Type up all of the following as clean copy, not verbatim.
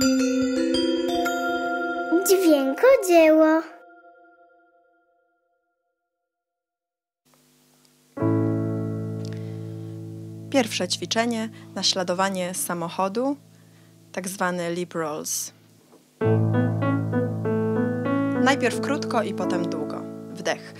Dźwiękodzieło. Pierwsze ćwiczenie, naśladowanie samochodu, tak zwany lip rolls. Najpierw krótko i potem długo. Wdech.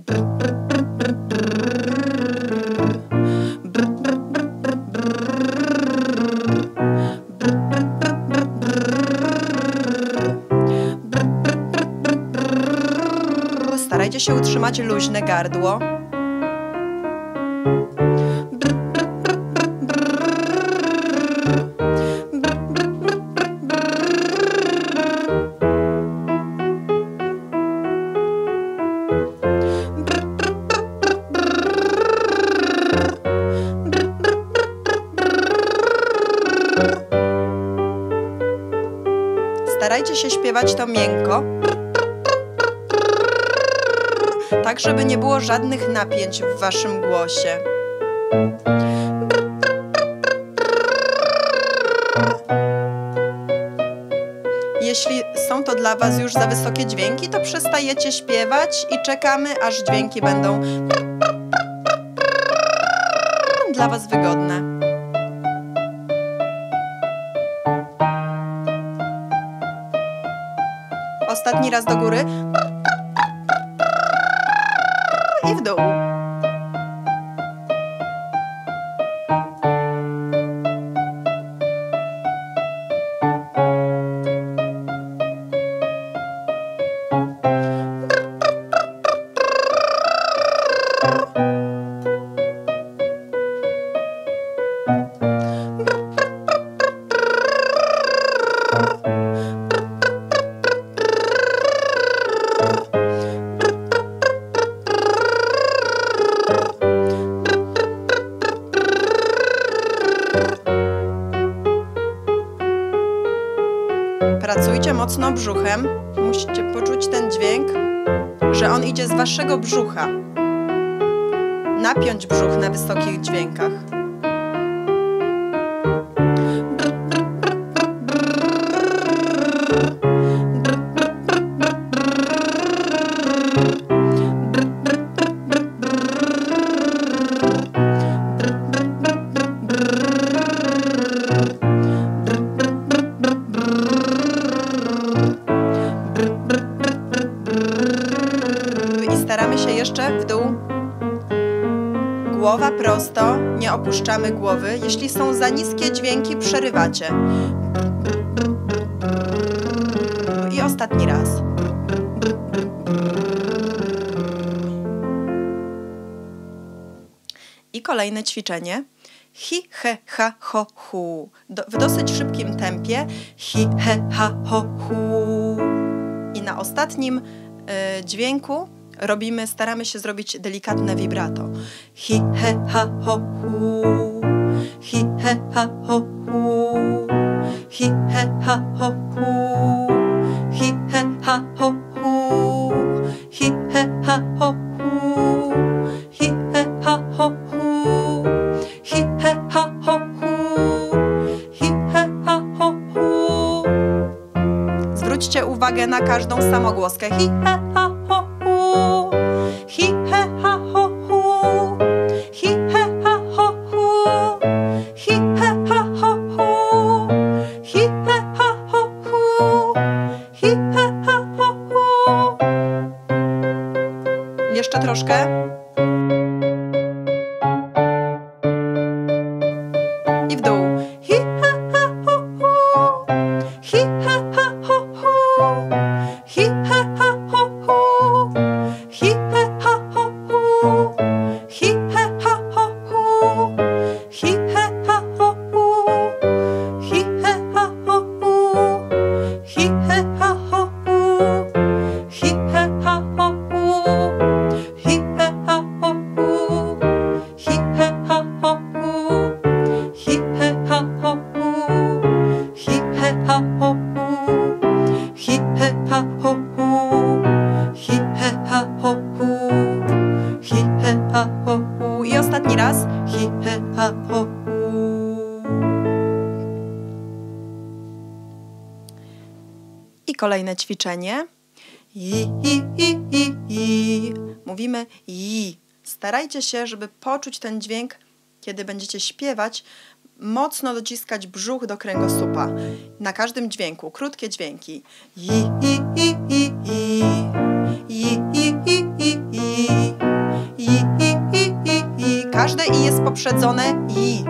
Starajcie się utrzymać luźne gardło. Starajcie się śpiewać to miękko, tak żeby nie było żadnych napięć w waszym głosie. Jeśli są to dla was już za wysokie dźwięki, to przestajecie śpiewać i czekamy, aż dźwięki będą dla was wygodne. Ostatni raz do góry i w dół. Pracujcie mocno brzuchem. Musicie poczuć ten dźwięk, że on idzie z waszego brzucha. Napiąć brzuch na wysokich dźwiękach. Staramy się jeszcze w dół. Głowa prosto, nie opuszczamy głowy. Jeśli są za niskie dźwięki, przerywacie. I ostatni raz. I kolejne ćwiczenie. Hi, he, ha, ho, hu. W dosyć szybkim tempie. Hi, he, ha, ho, hu. I na ostatnim dźwięku staramy się zrobić delikatne vibrato. Hi, he, ha, ho, hu. Hi, he, ha, ho, hu. Hi, he, ha, ho, hu. Hi, he, ha, ho, hu. Hi, he, ha, ho, hu. Hi, he, ha, ho, hu. Hi, he, ha, ho, hu. Hi, he, ha, ho, hu. Zwróćcie uwagę na każdą samogłoskę. Hi, he, ha, ho, hu. Hi, he, ha, ho, hu. Hi, he, ha, ho, hu. Hi, he, ha, ho, hu. Hi, he, ha, ho, hu. Hi, he, ha, ho, hu. Jeszcze troszkę. I w dół. Hi, he, ha, ho, hu. Hi, he, ha, ho, hu. Hi, he, ha, ho, hu. Hi, he, ha, ho, hu. Hi, he, ha, ho, hu. Hi, he, ha, ho, hu. Hi, he, ha, ho, hu. Hi, he, ha, ho, hu. Hi, he, ha, ho, hu. Hi, he, ha, ho, hu. Hi, he, ha, ho, hu. Hi, he, ha, ho, hu. Hi, he, ha, ho, hu. Hi, he, ha, ho, hu. Hi, he, ha, ho, hu. Hi, he, ha, ho, hu. I ostatni raz. Hi, he, ha, ho, hu. I kolejne ćwiczenie. I. Mówimy i. Starajcie się, żeby poczuć ten dźwięk, kiedy będziecie śpiewać, mocno dociskać brzuch do kręgosłupa. Na każdym dźwięku, krótkie dźwięki. Każde i jest poprzedzone i.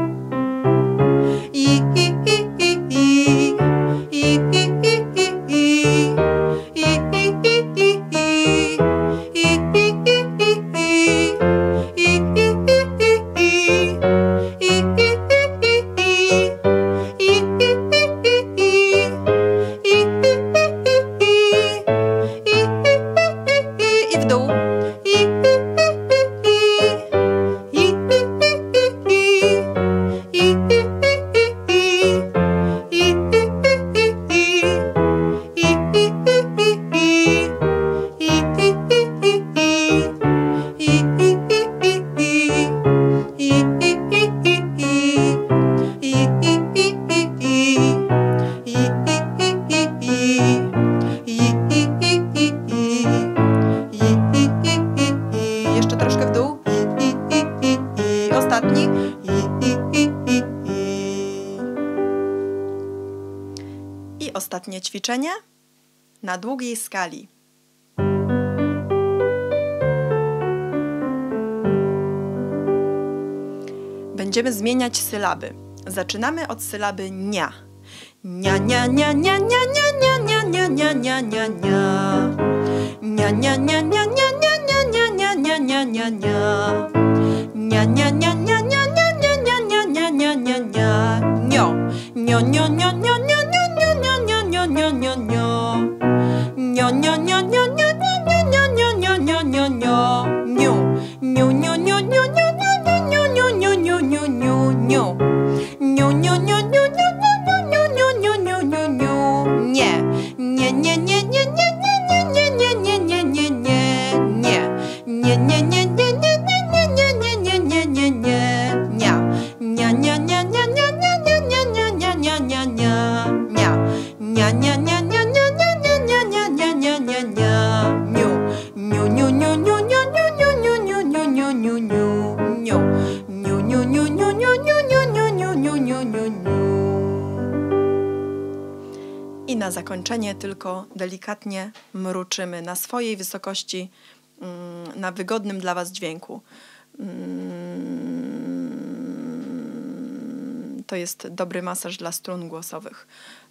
Jeszcze troszkę w dół. I ostatni. I ostatnie ćwiczenie na długiej skali. Będziemy zmieniać sylaby. Zaczynamy od sylaby nia. Nia, nia, nia, nia, nia, nia, nia, nia, nia, nia, nia, nia. Nia, nia, nia, nia, nia, nia, nia, nia, nia, nia, nia, nia. Nia, nia, nia, nia, nia, nia, nia, nia, nia, nia, nia, nia. Nio. Nio, nio, nio, nio, nio, nio, nio, nio, nio, nio, nio. Nio, nio, nio, nio, nio, nio, nio, nio, nio, nio, nio. Niu. Niu, niu, niu, niu, niu, niu, niu, niu, niu, niu, niu, niu. Niu, niu, niu, niu, niu, niu, niu, niu, niu, niu, niu. Nie. Nie, nie, nie, nie, nie, nie, nie, nie, nie, nie, nie, nie, nie. Nie, nie, nie, nie, nie, nie, nie, nie, nie, nie, nie, nie. Nia. Nia, nia, nia, nia, nia, nia, nia, nia, nia, nia, nia, nia. Nia. Nia, nia, nia, nia, nia, nia, nia, nia, nia, nia, nia, nia. Niu. Niu, niu, niu, niu, niu, niu, niu, niu, niu, niu, niu, niu. Niu. Niu, niu, niu, niu, niu, niu, niu, niu, niu, niu, niu. I na zakończenie tylko delikatnie mruczymy na swojej wysokości, na wygodnym dla Was dźwięku. To jest dobry masaż dla strun głosowych.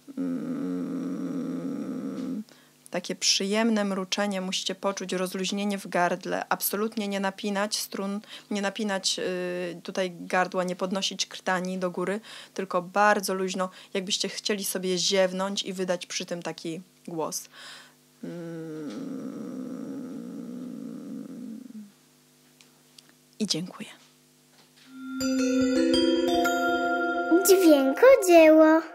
Takie przyjemne mruczenie, musicie poczuć rozluźnienie w gardle, absolutnie nie napinać strun, nie napinać tutaj gardła, nie podnosić krtani do góry, tylko bardzo luźno, jakbyście chcieli sobie ziewnąć i wydać przy tym taki głos. I dziękuję. Dźwiękodzieło.